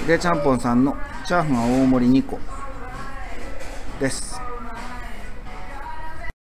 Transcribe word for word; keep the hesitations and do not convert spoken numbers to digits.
でちゃんぽんさんのチャーハンは大盛りにこです。